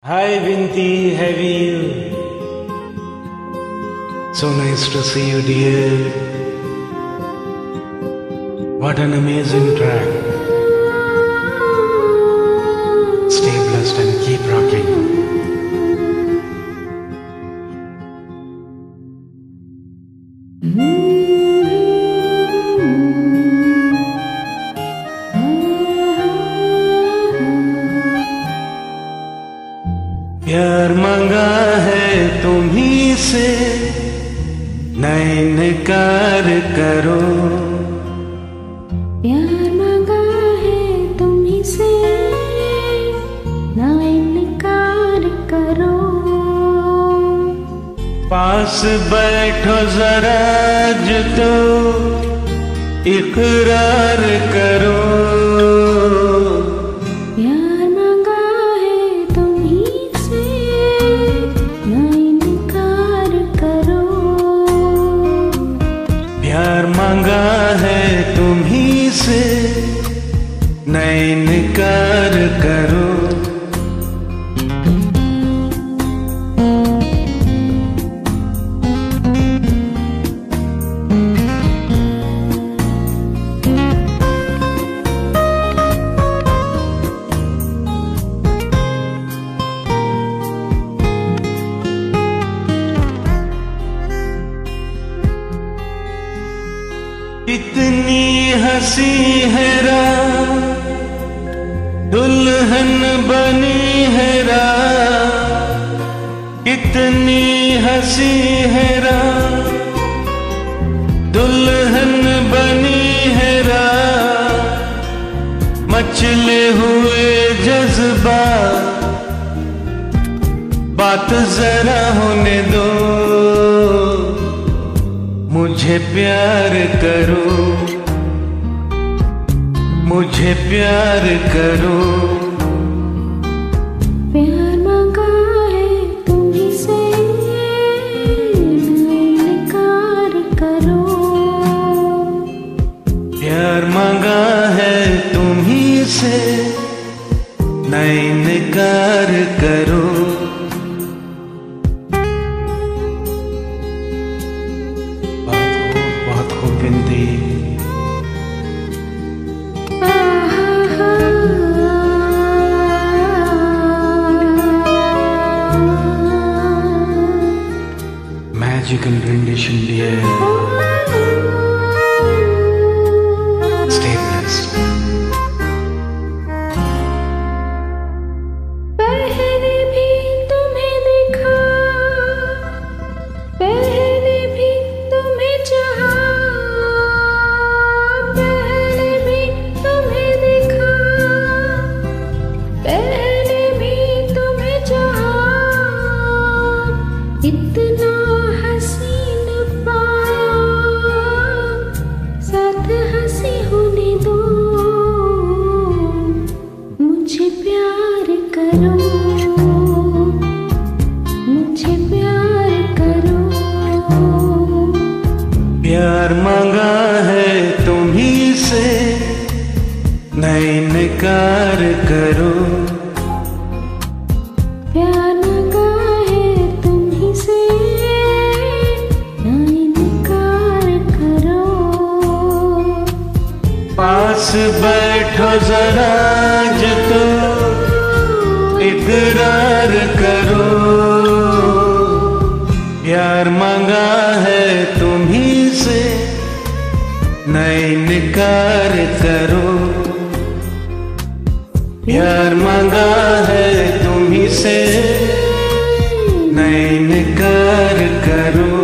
Hi Vinti, how are you? So nice to see you, dear. What an amazing track. Stay blessed and keep rocking. प्यार मांगा है तुम्हीं से, नैन कार करो। प्यार मांगा है तुम्हीं से, नैन कार करो। पास बैठो जरा जो तो इकरार करो। प्यार मांगा है तुम्हीं से, नैन कार करो। कितनी हंसी है रात, दुल्हन बनी है रात। कितनी हंसी है रात, दुल्हन बनी है रात। मचले हुए जज्बात, बात जरा होने दो। मुझे प्यार करो, मुझे प्यार करो। प्यार मांगा है तुम्हीं से, नैन कार करो। प्यार मांगा है तुम्हीं से, नैन कार करो। विनती magical rendition, dear. Stay blessed. पहले भी तुम्हें देखा, पहले भी तुम्हें चाहा। इतना हसीन पाया, साथ हंसी होने दो। मुझे प्यार करो, मुझे प्यार करो। प्यार मांगा है तुम्हीं से, नैन कार करो। प्यार मांगा है तुम्हीं से, नैन कार करो। पास बैठो जरा जो तो इकरार करो। प्यार मांगा है तुम्हीं से, नैन कार करो। प्यार मांगा है तुम्हीं से, नैन कार करो।